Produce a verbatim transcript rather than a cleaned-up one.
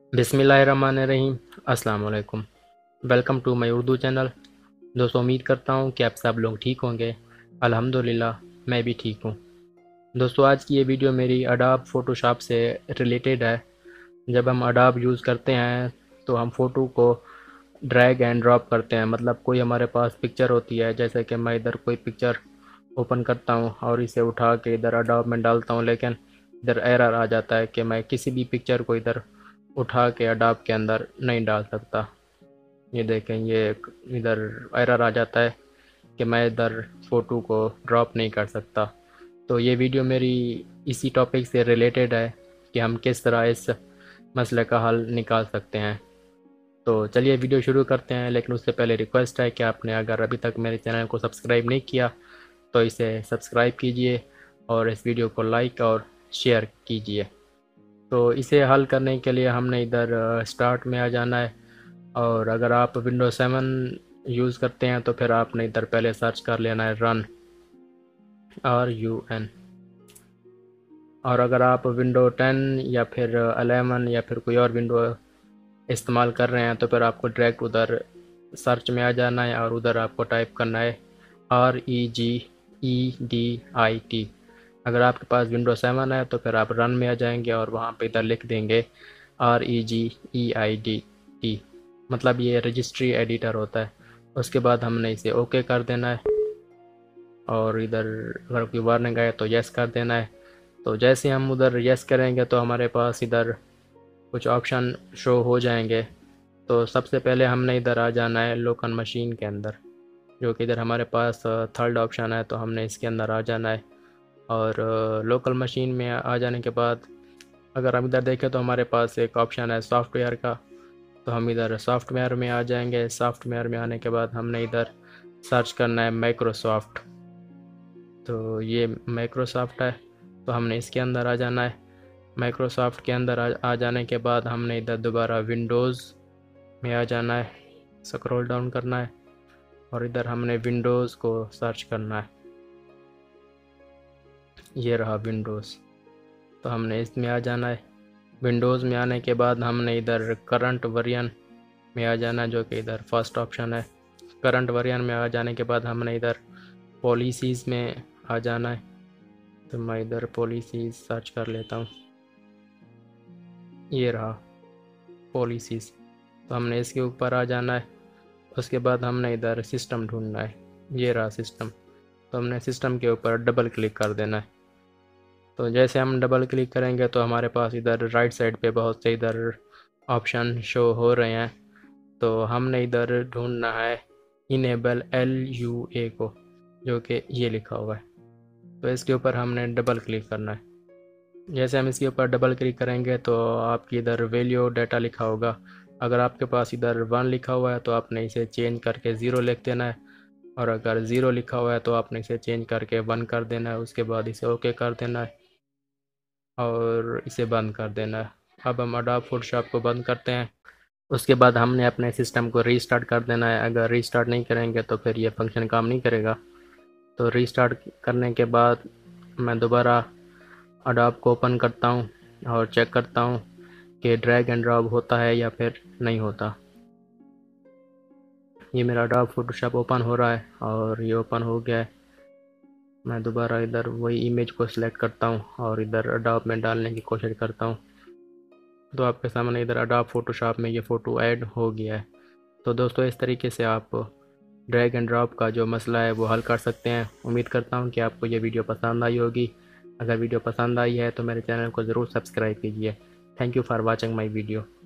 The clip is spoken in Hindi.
बिस्मिल्लाहिर्रहमानिर्रहीम। अस्सलाम वालेकुम। Welcome to my Urdu channel. दोस्तों, उम्मीद करता हूँ कि आप सब लोग ठीक होंगे। अल्हम्दुलिल्लाह, मैं भी ठीक हूँ। दोस्तों, आज की ये वीडियो मेरी अडोब फ़ोटोशॉप से रिलेटेड है। जब हम अडोब यूज़ करते हैं तो हम फ़ोटो को ड्रैग एंड ड्रॉप करते हैं। मतलब कोई हमारे पास पिक्चर होती है, जैसे कि मैं इधर कोई पिक्चर ओपन करता हूँ और इसे उठा के इधर अडोब में डालता हूँ, लेकिन इधर एरर आ जाता है कि मैं किसी भी पिक्चर को इधर उठा के अडोब के अंदर नहीं डाल सकता। ये देखें, ये इधर एरर आ जाता है कि मैं इधर फ़ोटो को ड्रॉप नहीं कर सकता। तो ये वीडियो मेरी इसी टॉपिक से रिलेटेड है कि हम किस तरह इस मसले का हल निकाल सकते हैं। तो चलिए वीडियो शुरू करते हैं, लेकिन उससे पहले रिक्वेस्ट है कि आपने अगर अभी तक मेरे चैनल को सब्सक्राइब नहीं किया तो इसे सब्सक्राइब कीजिए और इस वीडियो को लाइक और शेयर कीजिए। तो इसे हल करने के लिए हमने इधर स्टार्ट में आ जाना है, और अगर आप विंडो सेवन यूज़ करते हैं तो फिर आपने इधर पहले सर्च कर लेना है रन, आर यू एन। और अगर आप विंडो टेन या फिर एलेवन या फिर कोई और विंडो इस्तेमाल कर रहे हैं तो फिर आपको डायरेक्ट उधर सर्च में आ जाना है और उधर आपको टाइप करना है R E G E D I T. अगर आपके पास विंडो सेवन है तो फिर आप रन में आ जाएंगे और वहाँ पे इधर लिख देंगे R E G E I D T, मतलब ये रजिस्ट्री एडिटर होता है। उसके बाद हमने इसे ओके कर देना है और इधर अगर कोई वार्निंग आए तो यस कर देना है। तो जैसे हम उधर यस करेंगे तो हमारे पास इधर कुछ ऑप्शन शो हो जाएंगे। तो सबसे पहले हमने इधर आ जाना है लोकल मशीन के अंदर, जो कि इधर हमारे पास थर्ड ऑप्शन है, तो हमने इसके अंदर आ जाना है। और लोकल मशीन में आ जाने के बाद अगर हम इधर देखें तो हमारे पास एक ऑप्शन है सॉफ्टवेयर का, तो हम इधर सॉफ्टवेयर में आ जाएंगे। सॉफ्टवेयर में आने के बाद हमने इधर सर्च करना है माइक्रोसॉफ्ट। तो ये माइक्रोसॉफ्ट है, तो हमने इसके अंदर आ जाना है। माइक्रोसॉफ्ट के अंदर आ, आ जाने के बाद हमने इधर दोबारा विंडोज़ में आ जाना है, स्क्रॉल डाउन करना है और इधर हमने विंडोज़ को सर्च करना है। ये रहा विंडोज़, तो हमने इसमें आ जाना है। विंडोज़ में आने के बाद हमने इधर करंट वर्जन में आ जाना है, जो कि इधर फर्स्ट ऑप्शन है। करंट वर्जन में आ जाने के बाद हमने इधर पॉलिसीज़ में आ जाना है, तो मैं इधर पॉलिसीज़ सर्च कर लेता हूँ। ये रहा पॉलिसीज़, तो हमने इसके ऊपर आ जाना है। उसके बाद हमने इधर सिस्टम ढूंढना है। ये रहा सिस्टम, तो हमने सिस्टम के ऊपर डबल क्लिक कर देना है। तो जैसे हम डबल क्लिक करेंगे तो हमारे पास इधर राइट साइड पे बहुत से इधर ऑप्शन शो हो रहे हैं। तो हमने इधर ढूंढना है इनेबल एल यू ए को, जो कि ये लिखा हुआ है। तो इसके ऊपर हमने डबल क्लिक करना है। जैसे हम इसके ऊपर डबल क्लिक करेंगे तो आपकी इधर वैल्यू डाटा लिखा होगा। अगर आपके पास इधर वन लिखा हुआ है तो आपने इसे चेंज करके ज़ीरो लिख देना है, और अगर ज़ीरो लिखा हुआ है तो आपने इसे चेंज करके वन कर देना है। उसके बाद इसे ओके कर देना है और इसे बंद कर देना है। अब हम अडोब फोटोशॉप को बंद करते हैं। उसके बाद हमने अपने सिस्टम को रीस्टार्ट कर देना है। अगर रीस्टार्ट नहीं करेंगे तो फिर ये फंक्शन काम नहीं करेगा। तो रीस्टार्ट करने के बाद मैं दोबारा अडोब को ओपन करता हूँ और चेक करता हूँ कि ड्रैग एंड ड्रॉप होता है या फिर नहीं होता। ये मेरा अडोब फोटोशॉप ओपन हो रहा है और ये ओपन हो गया है। मैं दोबारा इधर वही इमेज को सिलेक्ट करता हूँ और इधर अडोब में डालने की कोशिश करता हूँ। तो आपके सामने इधर अडोब फोटोशॉप में ये फ़ोटो ऐड हो गया है। तो दोस्तों, इस तरीके से आप ड्रैग एंड ड्रॉप का जो मसला है वो हल कर सकते हैं। उम्मीद करता हूँ कि आपको ये वीडियो पसंद आई होगी। अगर वीडियो पसंद आई है तो मेरे चैनल को ज़रूर सब्सक्राइब कीजिए। Thank you for watching my video.